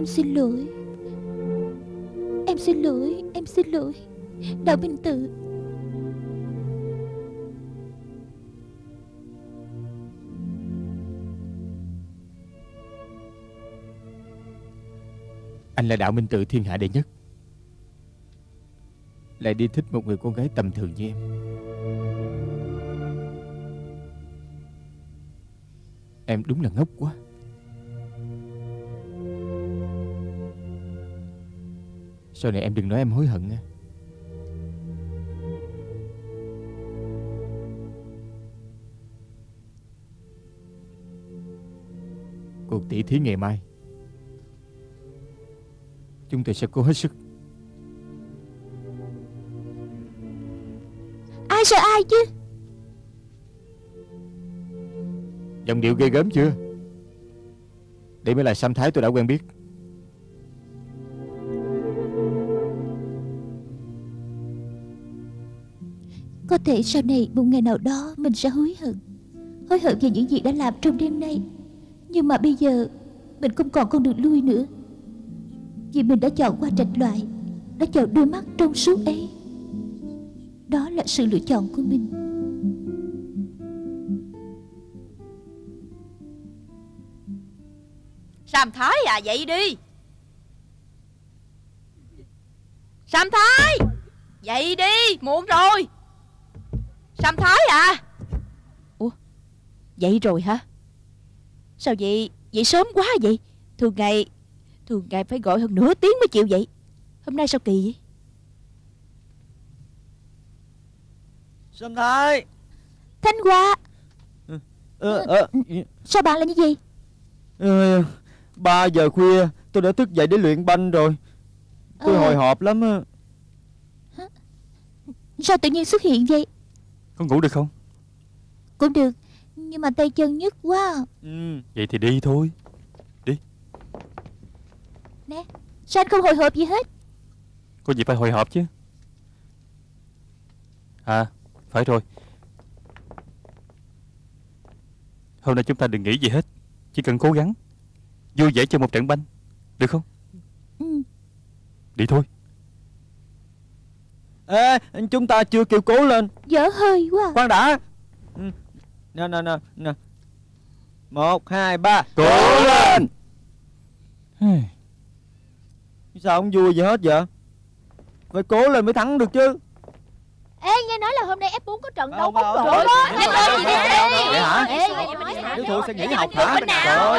Em xin lỗi. Em xin lỗi. Em xin lỗi Đào Minh Tự. Anh là Đạo Minh Tự thiên hạ đệ nhất, lại đi thích một người con gái tầm thường như em. Em đúng là ngốc quá. Sau này em đừng nói em hối hận nha. Cuộc tỷ thí ngày mai chúng tôi sẽ cố hết sức. Ai sợ ai chứ? Giọng điệu ghê gớm chưa? Đây mới là Sam Thái tôi đã quen biết. Có thể sau này một ngày nào đó mình sẽ hối hận. Hối hận về những gì đã làm trong đêm nay. Nhưng mà bây giờ mình không còn con đường lui nữa. Vì mình đã chọn qua Trạch Loại, đã chọn đôi mắt trong suốt ấy. Đó là sự lựa chọn của mình. Sam Thái à, dậy đi. Sam Thái, dậy đi, muộn rồi. Sam Thái à. Ủa, dậy rồi hả? Sao vậy? Dậy sớm quá vậy? Thường ngày phải gọi hơn nửa tiếng mới chịu dậy. Hôm nay sao kỳ vậy? Sam Thái. Thanh Hoa. Sao bạn là như gì? 3 giờ khuya tôi đã thức dậy để luyện banh rồi. Tôi hồi hộp lắm á. Sao tự nhiên xuất hiện vậy? Có ngủ được không? Cũng được, nhưng mà tay chân nhức quá. Vậy thì đi thôi. Đi. Nè, sao anh không hồi hộp gì hết? Có gì phải hồi hộp chứ. À, phải rồi. Hôm nay chúng ta đừng nghĩ gì hết, chỉ cần cố gắng vui vẻ cho một trận banh, được không? Đi thôi. Ê, chúng ta chưa kêu cố lên. Dở hơi quá. Khoan đã. Nè. 1, 2, 3. Cố lên. Sao không vui gì hết vậy? Phải cố lên mới thắng được chứ. Ê, nghe nói là hôm nay F4 có trận đấu bóng Trời rổ ơi, đó. vậy hả? Vậy hả? Ê, Nếu thua sẽ nghỉ học hả? Bên nào?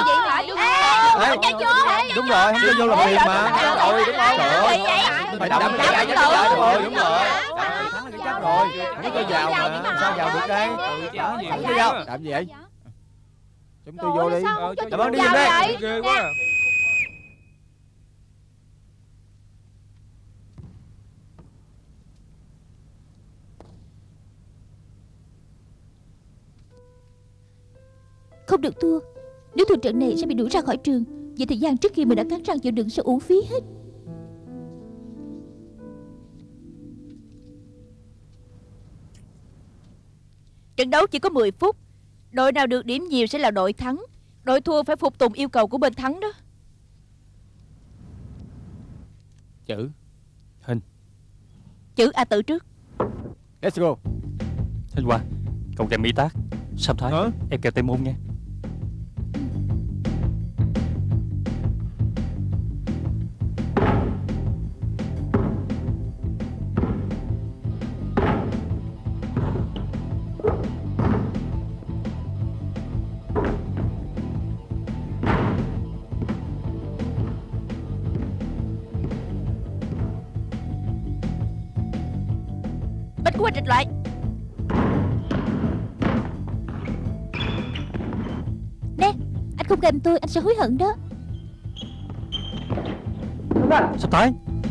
Đúng rồi, em vô làm liền mà. Rồi, đúng không? Trời ơi, phải đập cái trái rồi, đúng rồi. Thắng là cái chắc rồi. Không có vào mà, sao vào được đây? Không có vào. Làm gì vậy? Chúng tôi vô đi. Cảm ơn, đi giùm đây. Ghê quá. Không được thua. Nếu thua trận này sẽ bị đuổi ra khỏi trường. Vậy thời gian trước khi mình đã cắn răng chịu đựng sẽ uổng phí hết. Trận đấu chỉ có 10 phút. Đội nào được điểm nhiều sẽ là đội thắng. Đội thua phải phục tùng yêu cầu của bên thắng đó. Chữ, hình. Chữ A Tự trước. Let's go. Thanh Hoa, cậu kèm Mỹ Tác. Sam Thái, em kèm Tây Môn nha. Bánh của anh Trạch Loại. Nè, anh không kèm tôi anh sẽ hối hận đó. Sam Thái.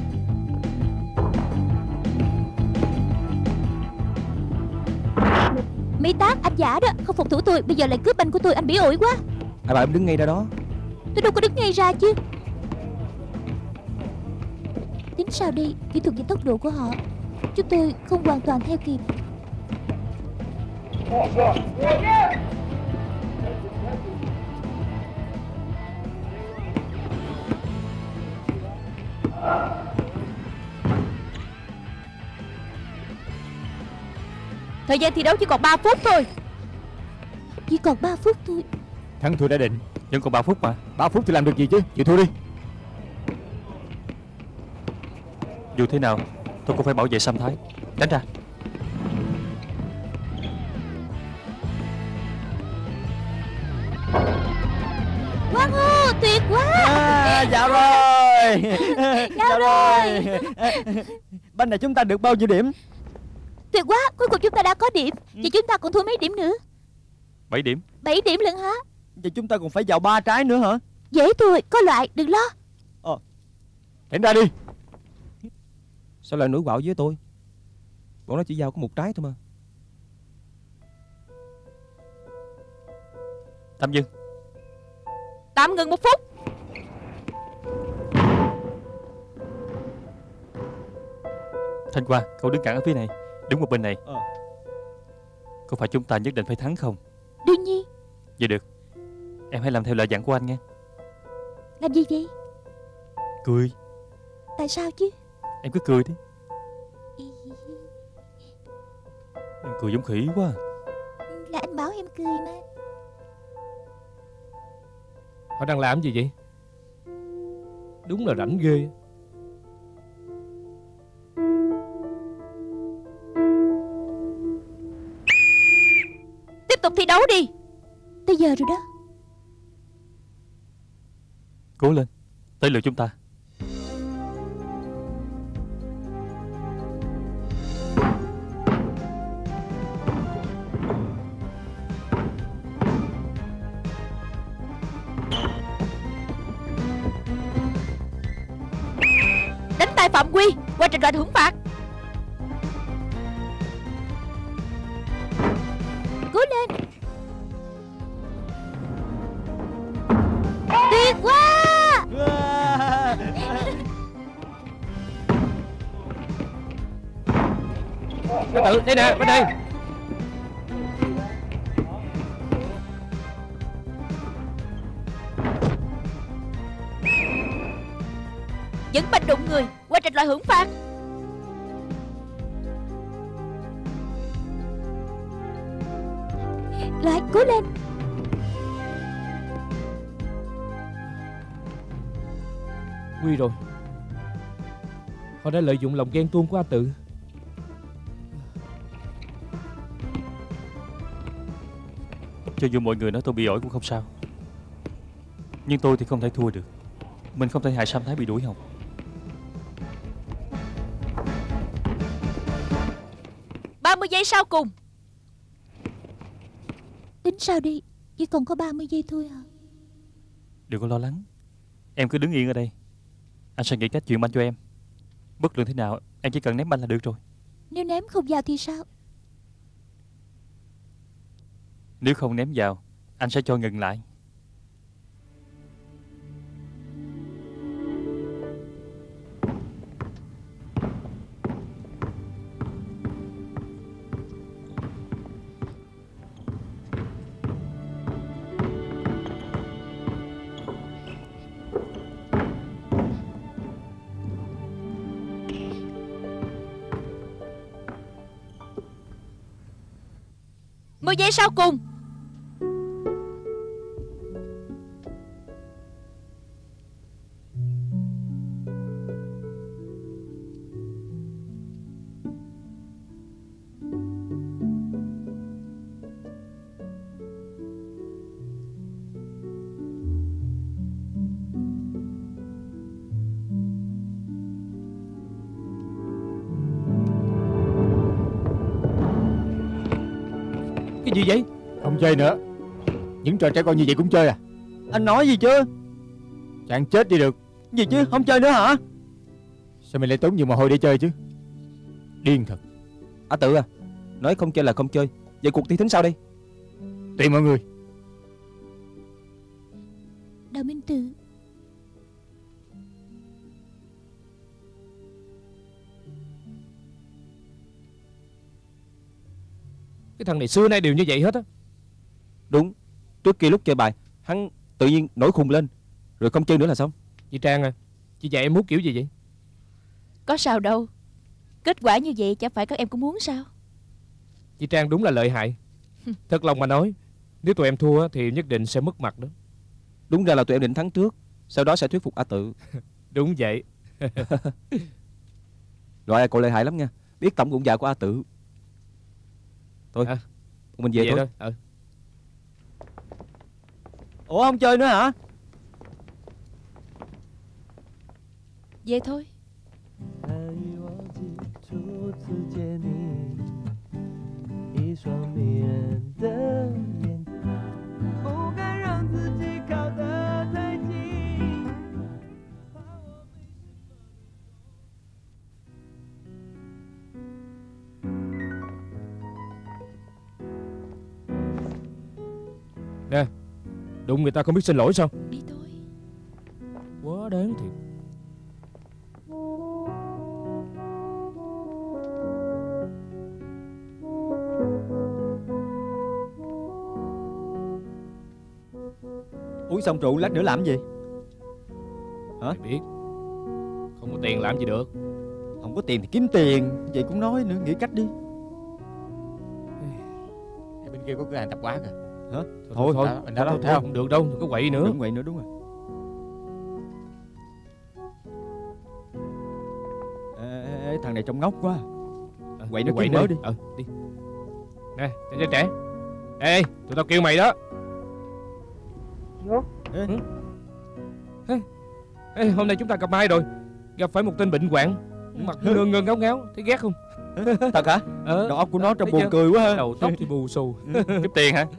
Mỹ Tác, anh giả đó. Không phục thủ tôi, bây giờ lại cướp banh của tôi. Anh bỉ ổi quá. Ai bảo em đứng ngay ra đó? Tôi đâu có đứng ngay ra chứ. Tính sao đi, kỹ thuật và tốc độ của họ chúng tôi không hoàn toàn theo kịp. Thời gian thi đấu chỉ còn 3 phút thôi. Chỉ còn 3 phút thôi. Thắng thua đã định. Vẫn còn 3 phút mà. 3 phút thì làm được gì chứ. Chịu thua đi. Dù thế nào tôi cũng phải bảo vệ Sam Thái. Tránh ra. Quang hô, tuyệt quá. Dạo rồi. Dạo rồi. Banh này chúng ta được bao nhiêu điểm? Tuyệt quá, cuối cùng chúng ta đã có điểm. Và chúng ta còn thua mấy điểm nữa? 7 điểm. 7 điểm lận hả? Và chúng ta còn phải vào 3 trái nữa hả? Dễ thôi, có loại, đừng lo. Tránh ra đi. Sao lại nổi quạo với tôi? Bọn nó chỉ giao có 1 trái thôi mà. Tạm dừng. Tạm ngừng 1 phút. Thanh Hoa, cậu đứng cản ở phía này, đứng một bên này. Có phải chúng ta nhất định phải thắng không? Đương nhiên. Vậy được. Em hãy làm theo lời dặn của anh nghe. Làm gì vậy? Cười. Tại sao chứ? Em cứ cười đi. Em cười giống khỉ quá. Là anh bảo em cười mà. Họ đang làm gì vậy? Đúng là rảnh ghê. Tiếp tục thi đấu đi. Tới giờ rồi đó. Cố lên. Tới lượt chúng ta. Đánh tay phạm quy. Qua trình đoạn hưởng phạt. Cố lên. Tuyệt quá. Tự đây nè, bên đây. Dẫn banh đụng người. Qua trình loại hưởng phạt. Lại, cố lên. Nguy rồi. Họ đã lợi dụng lòng ghen tuông của A Tự. Cho dù mọi người nói tôi bị ổi cũng không sao, nhưng tôi thì không thể thua được. Mình không thể hại Sam Thái bị đuổi học. Ba mươi giây sau cùng. Tính sao đi? Chỉ còn có 30 giây thôi hả? Đừng có lo lắng. Em cứ đứng yên ở đây. Anh sẽ nghĩ cách chuyển banh cho em. Bất luận thế nào em chỉ cần ném banh là được rồi. Nếu ném không vào thì sao? Nếu không ném vào, anh sẽ cho ngừng lại. Mười giây sau cùng. Cái gì vậy? Không chơi nữa. Những trò trẻ con như vậy cũng chơi à? Anh nói gì chứ? Chẳng chết đi được. Gì chứ, không chơi nữa hả? Sao mày lại tốn nhiều mồ hôi để chơi chứ? Điên thật. A Tự à, nói không chơi là không chơi. Vậy cuộc thi tính sao đây? Tùy mọi người. Đào Minh Tự. Cái thằng này xưa nay đều như vậy hết á. Đúng. Trước kia lúc chơi bài, hắn tự nhiên nổi khùng lên, rồi không chơi nữa là xong. Chị Trang à, chị dạy em muốn kiểu gì vậy? Có sao đâu. Kết quả như vậy chẳng phải các em cũng muốn sao? Chị Trang đúng là lợi hại. Thật lòng mà nói, nếu tụi em thua thì nhất định sẽ mất mặt đó. Đúng ra là tụi em định thắng trước, sau đó sẽ thuyết phục A Tự. Đúng vậy. Loại cậu lợi hại lắm nha, biết tổng bụng dạ của A Tự. Thôi mình về thôi. Ủa không chơi nữa hả? Về thôi. Nè, đụng người ta không biết xin lỗi sao? Đi thôi. Quá đáng thiệt. Uống xong rượu lát nữa làm gì? Hả? Mày biết, không có tiền làm gì được. Không có tiền thì kiếm tiền. Vậy cũng nói nữa, nghĩ cách đi. Bên kia có cửa hàng tạp hóa kìa. Hả? Thôi mình đã theo. Không được đâu, đừng có quậy nữa. Đừng quậy nữa, đúng rồi. Ê, thằng này trông ngốc quá. Quậy nó kiếm mới đi. Đi. Nè, trẻ trẻ. Ê, tụi tao kêu mày đó. Ê, hôm nay chúng ta gặp ai rồi? Gặp phải một tên bệnh hoạn, mặt ngơ ngơ ngáo ngáo, thấy ghét không? Thật hả? Đầu óc của nó trông buồn cười quá ha. Đầu tóc thì bù xù. Kiếm tiền hả?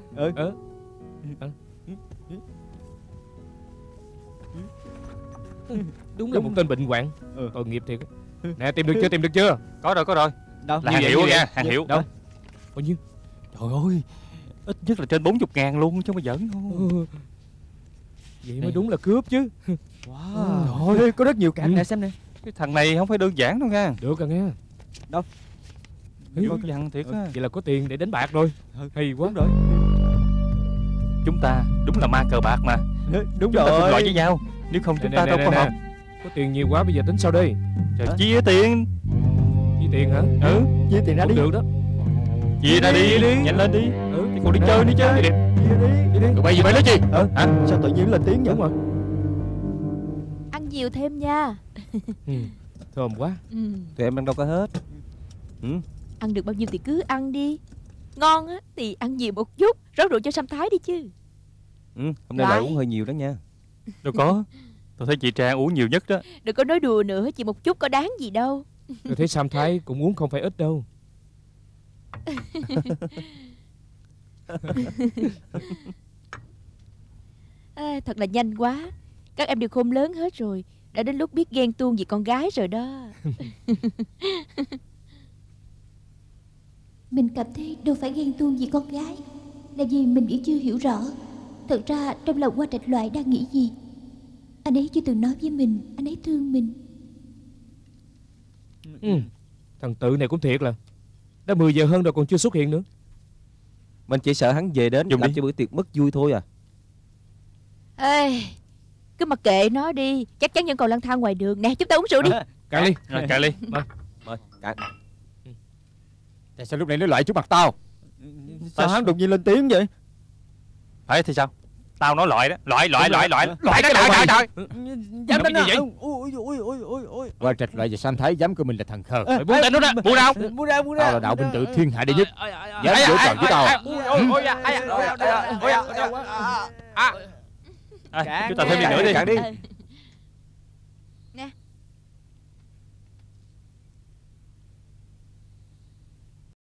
Đúng là một tên bệnh hoạn. Tội nghiệp thiệt. Nè, tìm được chưa, tìm được chưa? Có rồi. Đâu? Là hàng hiệu nha, hàng hiệu. Đâu? Bao nhiêu? Trời ơi, ít nhất là trên 40.000 luôn chứ mà giỡn không. Vậy mới đúng là cướp chứ. Wow. Ê, có rất nhiều cạn nè, xem nè. Cái thằng này không phải đơn giản đâu nha. Được rồi nghe. Đâu? Dữ dằn thiệt á. Vậy là có tiền để đánh bạc rồi. Hay quá. Đúng rồi. Chúng ta đúng là ma cờ bạc mà. Đúng Chúng ta rồi. cùng loại với nhau. Nếu không chúng ta đâu có hợp. Có tiền nhiều quá, bây giờ tính sao đây? Trời, chia tiền. Chia tiền hả? Chia tiền ra đi. Được đó. Chia ra đi, nhanh lên đi. Thì còn đi chơi nữa chứ. Chia đi. Tụi bay gì bay nói gì? Hả? Sao tự nhiên lên tiếng vậy? Đúng rồi. Ăn nhiều thêm nha. Thơm quá. Tụi em ăn đâu có hết. Ăn được bao nhiêu thì cứ ăn đi. Ngon á thì ăn nhiều một chút. Rót rượu cho Sam Thái đi chứ. Hôm nay lại uống hơi nhiều đó nha. Đâu có. Tôi thấy chị Trang uống nhiều nhất đó. Đừng có nói đùa nữa, chỉ một chút có đáng gì đâu. Tôi thấy Sam Thái cũng uống không phải ít đâu. Thật là nhanh quá. Các em đều khôn lớn hết rồi. Đã đến lúc biết ghen tuông vì con gái rồi đó. Mình cảm thấy đâu phải ghen tuông vì con gái, là vì mình vẫn chưa hiểu rõ thật ra trong lòng Hoa Trạch Loại đang nghĩ gì. Anh ấy chưa từng nói với mình anh ấy thương mình. Thằng Tự này cũng thiệt là đã 10 giờ hơn rồi còn chưa xuất hiện nữa. Mình chỉ sợ hắn về đến làm cho bữa tiệc mất vui thôi à. Ê, cứ mặc kệ nó đi. Chắc chắn vẫn còn lang thang ngoài đường. Nè, chúng ta uống rượu đi. Cạn ly. Cạn ly. Mời, cạn. Tại sao lúc này nó loại trước mặt tao? Sao hắn đột nhiên lên tiếng vậy? Phải thì sao? Tao nói loại đó. Loại cái trời. Dám đánh gì vậy? Ôi. Hoa Trạch Loại và Sam Thái dám của mình là thằng khờ. Mày buông tay nó ra. Buông đâu? Tao là đạo binh tử thiên hạ đệ nhất. Dám giở trò với tao. Chúng ta thêm đi nữa đi.